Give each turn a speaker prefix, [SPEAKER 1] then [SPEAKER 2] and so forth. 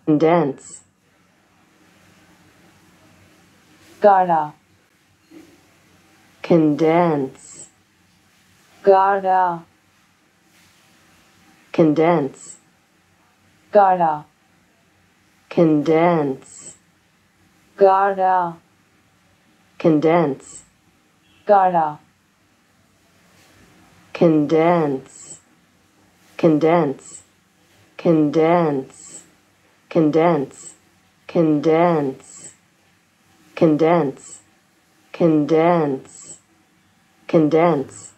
[SPEAKER 1] condense,
[SPEAKER 2] गाढ़ा,
[SPEAKER 1] condense,
[SPEAKER 2] गाढ़ा,
[SPEAKER 1] condense,
[SPEAKER 2] गाढ़ा,
[SPEAKER 1] condense,
[SPEAKER 2] गाढ़ा,
[SPEAKER 1] condense,
[SPEAKER 2] गाढ़ा,
[SPEAKER 1] condense, condense, condense, condense, condense, condense, condense, condense.